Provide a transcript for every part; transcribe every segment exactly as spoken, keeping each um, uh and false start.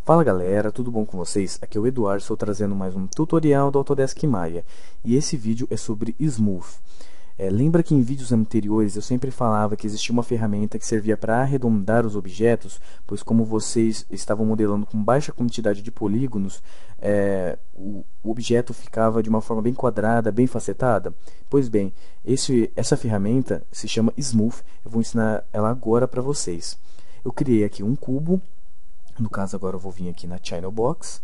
Fala galera, tudo bom com vocês? Aqui é o Eduardo, estou trazendo mais um tutorial do Autodesk Maya. E esse vídeo é sobre Smooth. É, lembra que em vídeos anteriores eu sempre falava que existia uma ferramenta que servia para arredondar os objetos, pois como vocês estavam modelando com baixa quantidade de polígonos, é, o, o objeto ficava de uma forma bem quadrada, bem facetada? Pois bem, esse, essa ferramenta se chama Smooth, eu vou ensinar ela agora para vocês. Eu criei aqui um cubo. No caso, agora eu vou vir aqui na Channel Box,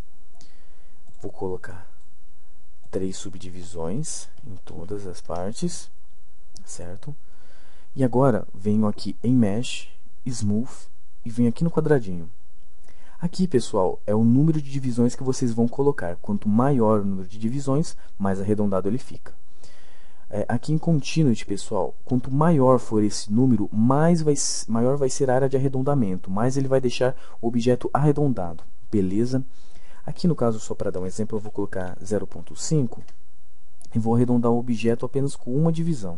vou colocar três subdivisões em todas as partes, certo? E agora venho aqui em Mesh, Smooth e venho aqui no quadradinho. Aqui, pessoal, é o número de divisões que vocês vão colocar. Quanto maior o número de divisões, mais arredondado ele fica. É, aqui em Continuity, pessoal, quanto maior for esse número, mais vai, maior vai ser a área de arredondamento, mais ele vai deixar o objeto arredondado, beleza? Aqui no caso, só para dar um exemplo, eu vou colocar zero ponto cinco e vou arredondar o objeto apenas com uma divisão.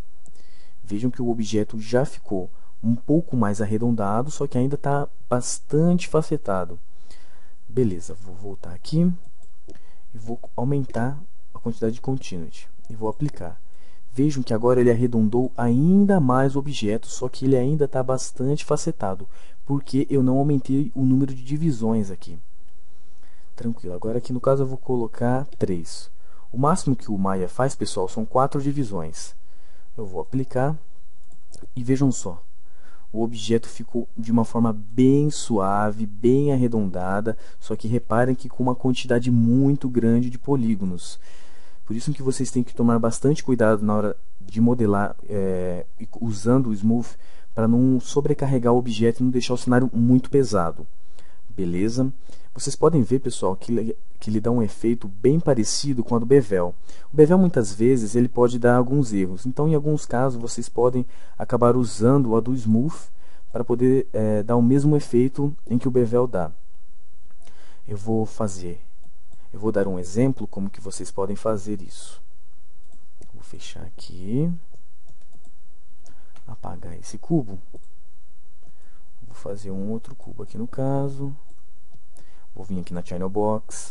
Vejam que o objeto já ficou um pouco mais arredondado, só que ainda está bastante facetado. Beleza, vou voltar aqui e vou aumentar a quantidade de Continuity. E vou aplicar. Vejam que agora ele arredondou ainda mais o objeto, só que ele ainda está bastante facetado, porque eu não aumentei o número de divisões aqui. Tranquilo, agora aqui no caso eu vou colocar três. O máximo que o Maya faz, pessoal, são quatro divisões. Eu vou aplicar e vejam só. O objeto ficou de uma forma bem suave, bem arredondada, só que reparem que com uma quantidade muito grande de polígonos. Por isso que vocês têm que tomar bastante cuidado na hora de modelar é, usando o Smooth, para não sobrecarregar o objeto e não deixar o cenário muito pesado. Beleza? Vocês podem ver, pessoal, que ele, que ele dá um efeito bem parecido com a do Bevel. O Bevel, muitas vezes, ele pode dar alguns erros. Então, em alguns casos, vocês podem acabar usando a do Smooth para poder é, dar o mesmo efeito em que o Bevel dá. Eu vou fazer... Eu vou dar um exemplo como que vocês podem fazer isso. Vou fechar aqui. Apagar esse cubo. Vou fazer um outro cubo aqui no caso. Vou vir aqui na Channel Box.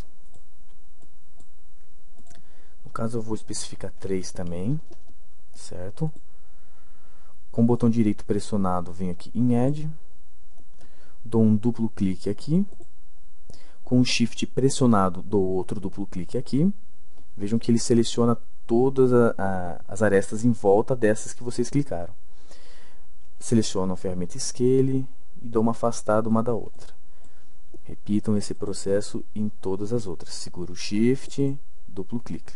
No caso eu vou especificar três também. Certo? Com o botão direito pressionado, venho aqui em Add. Dou um duplo clique aqui. Com o Shift pressionado, dou outro duplo clique aqui. Vejam que ele seleciona todas a, a, as arestas em volta dessas que vocês clicaram. Seleciono a ferramenta Scale e dou uma afastada uma da outra. Repitam esse processo em todas as outras. Seguro o Shift, duplo clique.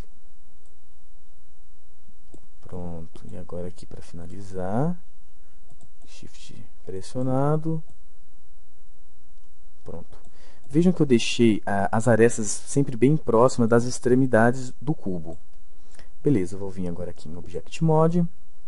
Pronto. E agora aqui para finalizar, Shift pressionado. Pronto. Vejam que eu deixei ah, as arestas sempre bem próximas das extremidades do cubo. Beleza, eu vou vir agora aqui em Object Mode.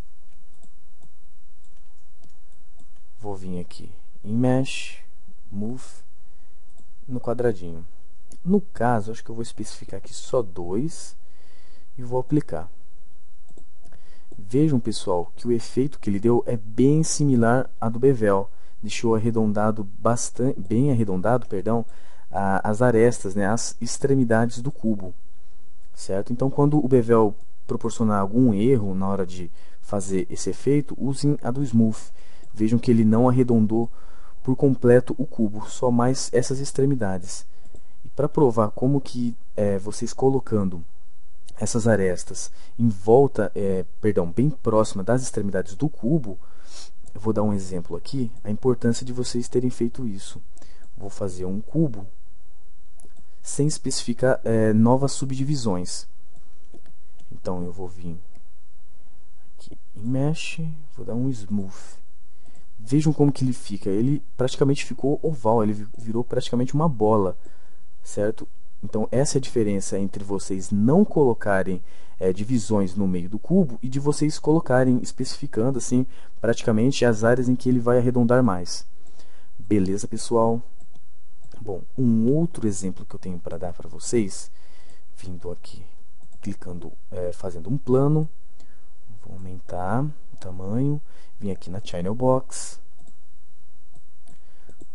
Vou vir aqui em Mesh, Move, no quadradinho. No caso, acho que eu vou especificar aqui só dois e vou aplicar. Vejam, pessoal, que o efeito que ele deu é bem similar ao do Bevel. Deixou arredondado bastante, bem arredondado, perdão, a, as arestas, né, as extremidades do cubo, certo? Então, quando o Bevel proporcionar algum erro na hora de fazer esse efeito, usem a do Smooth. Vejam que ele não arredondou por completo o cubo, só mais essas extremidades. E para provar como que é, vocês colocando essas arestas em volta, é, perdão, bem próxima das extremidades do cubo, eu vou dar um exemplo aqui, a importância de vocês terem feito isso. Vou fazer um cubo sem especificar é, novas subdivisões. Então eu vou vir aqui em Mesh, vou dar um Smooth. Vejam como que ele fica. Ele praticamente ficou oval, ele virou praticamente uma bola, certo? Então essa é a diferença entre vocês não colocarem é, divisões no meio do cubo e de vocês colocarem, especificando assim, praticamente as áreas em que ele vai arredondar mais. Beleza, pessoal? Bom, um outro exemplo que eu tenho para dar para vocês, vindo aqui, clicando, é, fazendo um plano, vou aumentar o tamanho, vim aqui na Channel Box,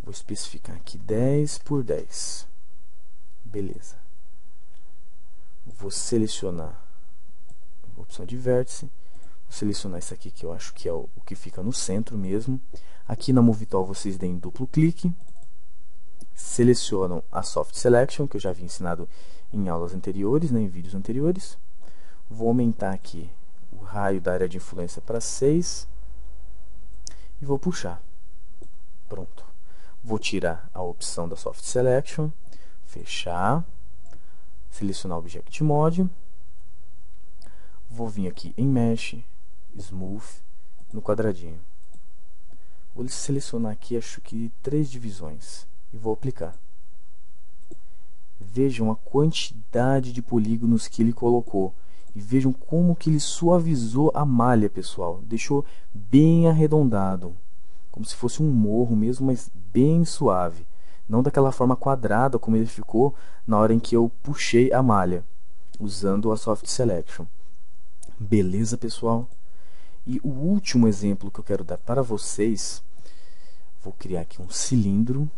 Vou especificar aqui dez por dez. Beleza. Vou selecionar a opção de vértice. Vou selecionar isso aqui que eu acho que é o, o que fica no centro mesmo. Aqui na Movitool vocês deem duplo clique. Selecionam a Soft Selection, que eu já havia ensinado em aulas anteriores, né, em vídeos anteriores. Vou aumentar aqui o raio da área de influência para seis. E vou puxar. Pronto. Vou tirar a opção da Soft Selection. Fechar. Selecionar Object Mode. Vou vir aqui em Mesh, Smooth, no quadradinho. Vou selecionar aqui, acho que três divisões. E vou aplicar. Vejam a quantidade de polígonos que ele colocou. E vejam como que ele suavizou a malha, pessoal. Deixou bem arredondado. Como se fosse um morro mesmo, mas bem suave. Não daquela forma quadrada como ele ficou na hora em que eu puxei a malha, usando a Soft Selection. Beleza, pessoal? E o último exemplo que eu quero dar para vocês, vou criar aqui um cilindro.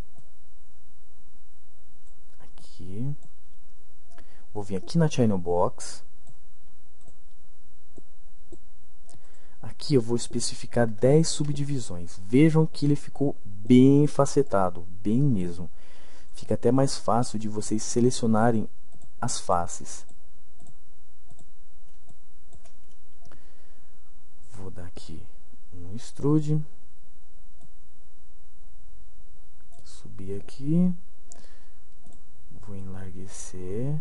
Aqui. Vou vir aqui na Channel Box. Aqui eu vou especificar dez subdivisões. Vejam que ele ficou bem facetado, bem mesmo. Fica até mais fácil de vocês selecionarem as faces. Vou dar aqui um extrude. Subir aqui. Vou enlarguecer.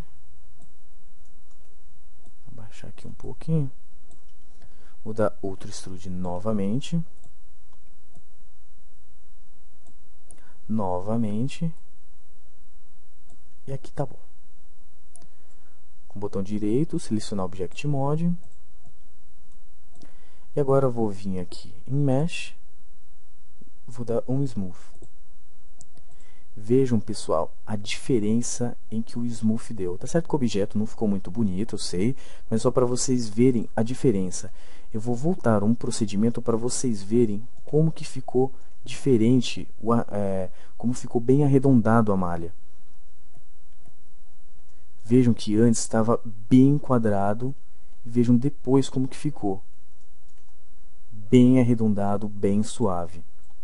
Abaixar aqui um pouquinho. Vou dar outro extrude novamente. Novamente. E aqui tá bom. Com o botão direito, selecionar Object Mode. E agora eu vou vir aqui em Mesh. Vou dar um Smooth. Vejam, pessoal, a diferença em que o Smooth deu. Tá certo que o objeto não ficou muito bonito, eu sei, mas só para vocês verem a diferença. Eu vou voltar um procedimento para vocês verem como que ficou diferente, é, como ficou bem arredondado a malha. Vejam que antes estava bem quadrado, e vejam depois como que ficou. Bem arredondado, bem suave.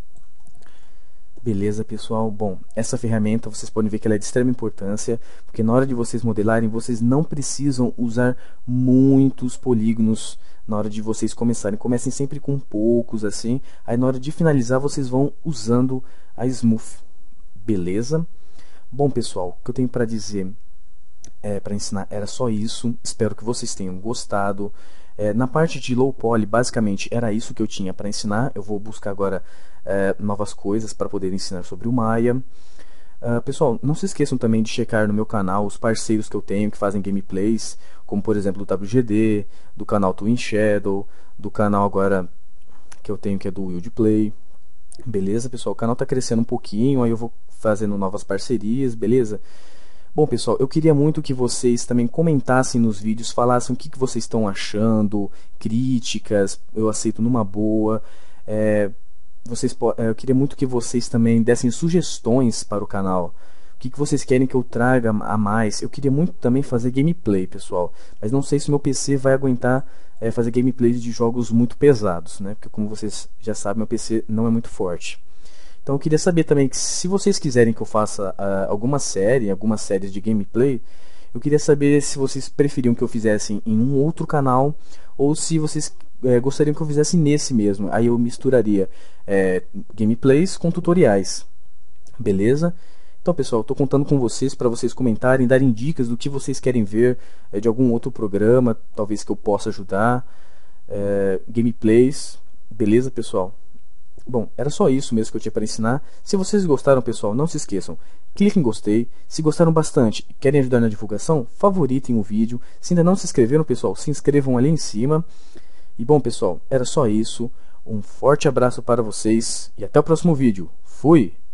Beleza, pessoal? Bom, essa ferramenta vocês podem ver que ela é de extrema importância, porque na hora de vocês modelarem, vocês não precisam usar muitos polígonos na hora de vocês começarem. Comecem sempre com poucos, assim. Aí na hora de finalizar, vocês vão usando a Smooth. Beleza? Bom, pessoal, o que eu tenho para dizer, é, para ensinar, era só isso. Espero que vocês tenham gostado. É, na parte de low poly, basicamente, era isso que eu tinha para ensinar. Eu vou buscar agora é, novas coisas para poder ensinar sobre o Maya. Uh, pessoal, não se esqueçam também de checar no meu canal os parceiros que eu tenho que fazem gameplays, como por exemplo o W G D, do canal Twin Shadow, do canal agora que eu tenho que é do Wild Play. Beleza, pessoal? O canal está crescendo um pouquinho, aí eu vou fazendo novas parcerias, beleza? Bom, pessoal, eu queria muito que vocês também comentassem nos vídeos, falassem o que, que vocês estão achando, críticas, eu aceito numa boa. É, vocês, eu queria muito que vocês também dessem sugestões para o canal. O que, que vocês querem que eu traga a mais? Eu queria muito também fazer gameplay, pessoal, mas não sei se meu P C vai aguentar é, fazer gameplays de jogos muito pesados, né? Porque como vocês já sabem, meu P C não é muito forte. Então eu queria saber também que se vocês quiserem que eu faça uh, alguma série, algumas séries de gameplay, eu queria saber se vocês preferiam que eu fizesse em um outro canal ou se vocês uh, gostariam que eu fizesse nesse mesmo. Aí eu misturaria uh, gameplays com tutoriais. Beleza? Então, pessoal, estou contando com vocês para vocês comentarem, darem dicas do que vocês querem ver uh, de algum outro programa, talvez que eu possa ajudar. Uh, gameplays. Beleza, pessoal? Bom, era só isso mesmo que eu tinha para ensinar. Se vocês gostaram, pessoal, não se esqueçam, clique em gostei. Se gostaram bastante e querem ajudar na divulgação, favoritem o vídeo. Se ainda não se inscreveram, pessoal, se inscrevam ali em cima. E bom, pessoal, era só isso. Um forte abraço para vocês e até o próximo vídeo. Fui!